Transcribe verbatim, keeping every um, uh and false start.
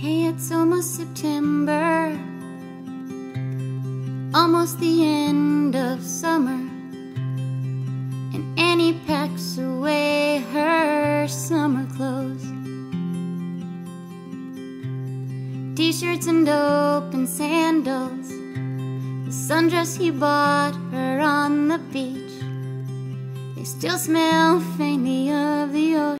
Hey, it's almost September, almost the end of summer, and Annie packs away her summer clothes. T-shirts and open sandals, the sundress he bought her on the beach, they still smell faintly of the ocean.